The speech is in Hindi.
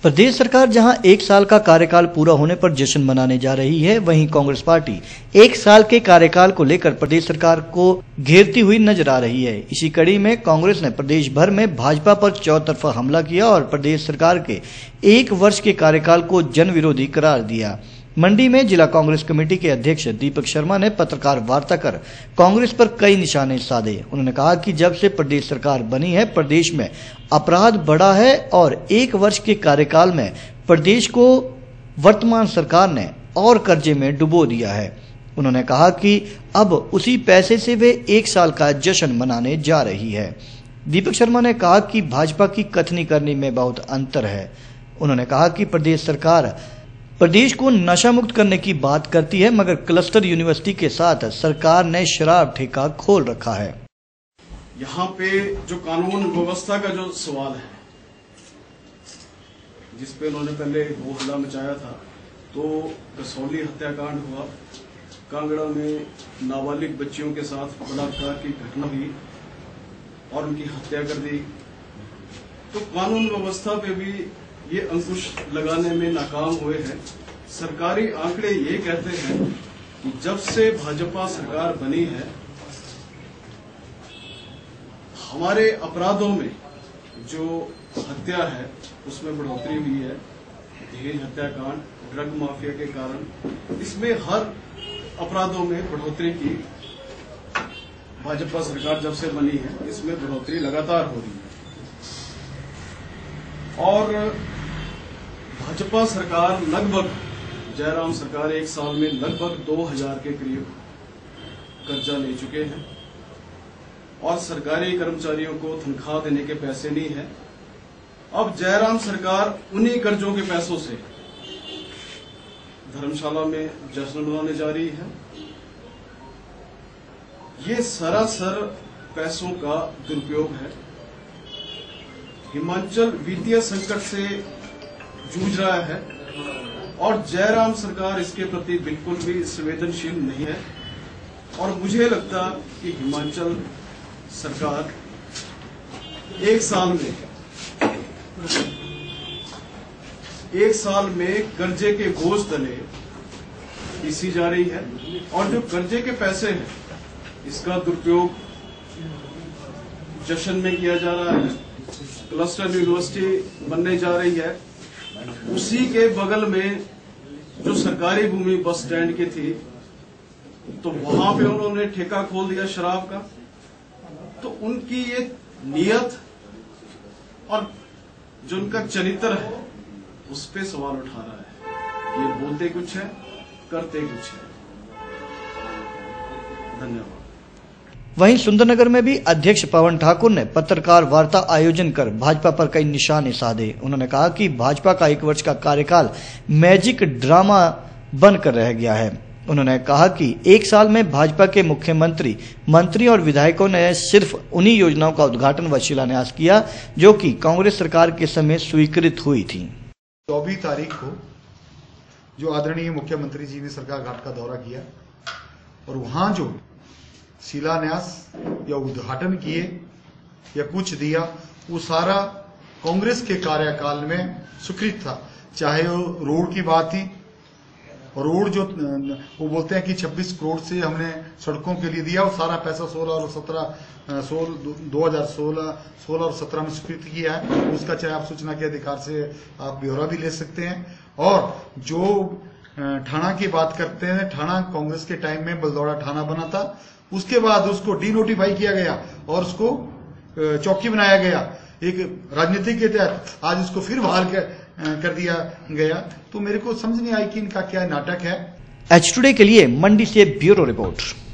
प्रदेश सरकार जहां 1 साल का कार्यकाल पूरा होने पर जश्न मनाने जा रही है, वहीं कांग्रेस पार्टी 1 साल के कार्यकाल को लेकर प्रदेश सरकार को घेरती हुई नजर आ रही है। इसी कड़ी में कांग्रेस ने प्रदेश भर में भाजपा पर चौतरफा हमला किया और प्रदेश सरकार के 1 वर्ष के कार्यकाल को जन विरोधी करार दिया। मंडी में जिला कांग्रेस कमेटी के अध्यक्ष दीपक शर्मा ने पत्रकार वार्ता कर कांग्रेस पर कई निशाने साधे। उन्होंने कहा कि जब से प्रदेश सरकार बनी है, प्रदेश में अपराध बढ़ा है और 1 वर्ष के कार्यकाल में प्रदेश को वर्तमान सरकार ने और कर्जे में डुबो दिया है। उन्होंने कहा कि अब उसी पैसे से वे 1 साल का जश्न मनाने जा रही है। दीपक शर्मा ने कहा कि भाजपा की कथनी करनी में बहुत अंतर है। उन्होंने कहा कि प्रदेश सरकार प्रदेश को नशा मुक्त करने की बात करती है, मगर क्लस्टर यूनिवर्सिटी के साथ सरकार ने शराब ठेका खोल रखा है। यहाँ पे जो कानून व्यवस्था का जो सवाल है, जिसपे उन्होंने पहले वो हल्ला मचाया था, तो कसौली हत्याकांड हुआ, कांगड़ा में नाबालिग बच्चियों के साथ बलात्कार की घटना हुई और उनकी हत्या कर दी। तो कानून व्यवस्था पे भी ये अंकुश लगाने में नाकाम हुए हैं। सरकारी आंकड़े ये कहते हैं कि जब से भाजपा सरकार बनी है, हमारे अपराधों में जो हत्या है उसमें बढ़ोतरी हुई है। दहेज हत्याकांड, ड्रग माफिया के कारण, इसमें हर अपराधों में बढ़ोतरी की भाजपा सरकार जब से बनी है, इसमें बढ़ोतरी लगातार हो रही है। और भाजपा सरकार लगभग, जयराम सरकार 1 साल में लगभग 2000 के करीब कर्जा ले चुके हैं और सरकारी कर्मचारियों को तनख्वाह देने के पैसे नहीं है। अब जयराम सरकार उन्हीं कर्जों के पैसों से धर्मशाला में जश्न मनाने जा रही है। ये सरासर पैसों का दुरुपयोग है। हिमाचल वित्तीय संकट से जूझ रहा है और जयराम सरकार इसके प्रति बिल्कुल भी संवेदनशील नहीं है। और मुझे लगता कि हिमाचल सरकार 1 साल में कर्जे के बोझ तले पीसी जा रही है और जो कर्जे के पैसे हैं, इसका दुरुपयोग जश्न में किया जा रहा है। क्लस्टर यूनिवर्सिटी बनने जा रही है, उसी के बगल में जो सरकारी भूमि बस स्टैंड की थी, तो वहां पे उन्होंने ठेका खोल दिया शराब का। तो उनकी ये नियत और जो उनका चरित्र है, उस पे सवाल उठा रहा है। ये बोलते कुछ है, करते कुछ है। धन्यवाद। वहीं सुंदरनगर में भी अध्यक्ष पवन ठाकुर ने पत्रकार वार्ता आयोजन कर भाजपा पर कई निशाने साधे। उन्होंने कहा कि भाजपा का 1 वर्ष का कार्यकाल मैजिक ड्रामा बनकर रह गया है। उन्होंने कहा कि 1 साल में भाजपा के मुख्यमंत्री, मंत्री और विधायकों ने सिर्फ उन्हीं योजनाओं का उद्घाटन व शिलान्यास किया जो कि कांग्रेस सरकार के समय स्वीकृत हुई थी। 24 तारीख को जो आदरणीय मुख्यमंत्री जी ने सरकार घाट का दौरा किया और वहां जो शिलान्यास या उद्घाटन किए या कुछ दिया, वो सारा कांग्रेस के कार्यकाल में स्वीकृत था। चाहे वो रोड की बात थी, रोड जो वो बोलते हैं कि 26 करोड़ से हमने सड़कों के लिए दिया, और सारा पैसा 2016 और 17 में स्वीकृत किया है। उसका चाहे आप सूचना के अधिकार से आप ब्यौरा भी ले सकते हैं। और जो थाना की बात करते हैं, थाना कांग्रेस के टाइम में बलदौड़ा थाना बना था, उसके बाद उसको डीनोटिफाई किया गया और उसको चौकी बनाया गया। एक राजनीति के तहत आज उसको फिर बहाल कर दिया गया। तो मेरे को समझ नहीं आई कि इनका क्या नाटक है। एच टुडे के लिए मंडी से ब्यूरो रिपोर्ट।